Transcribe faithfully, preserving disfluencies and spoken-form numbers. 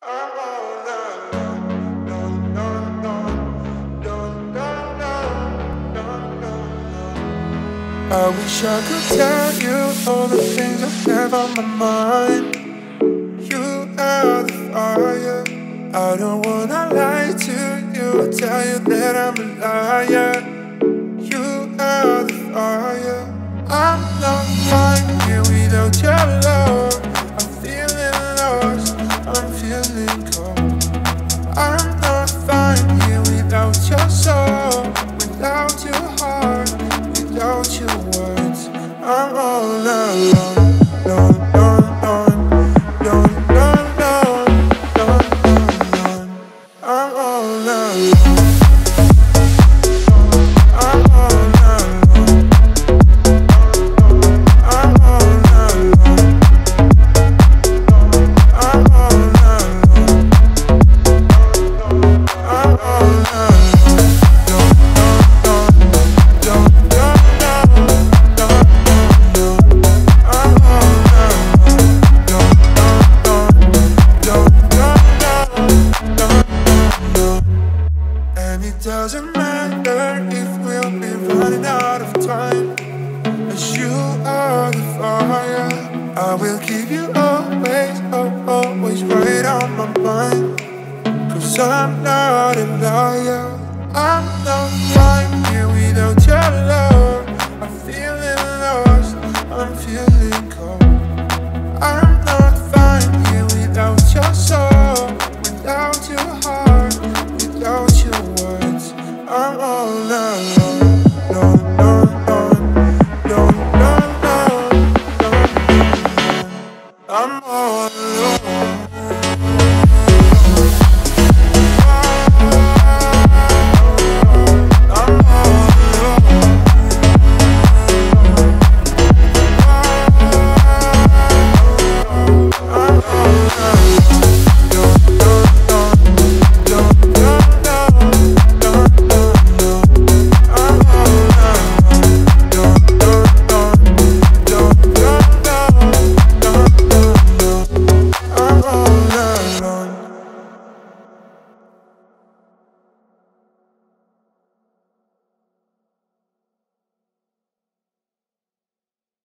I wish I could tell you all the things I have on my mind. You are the fire. I don't wanna lie to you, tell you that I'm a liar. You are the fire. I'm not fine here without your love. I'm feeling lost, I'm feeling cold. I'm not fine here without your soul, without your heart, without your words. I'm all alone, alone, alone, alone, alone, alone, alone, alone. I'm all alone. I'm all alone. I'm all alone. I'm all alone. I'm all alone. Doesn't matter if we'll be running out of time, as you are the fire. I will keep you always, oh, always right on my mind, cause I'm not a liar. I'm not fine here without your love.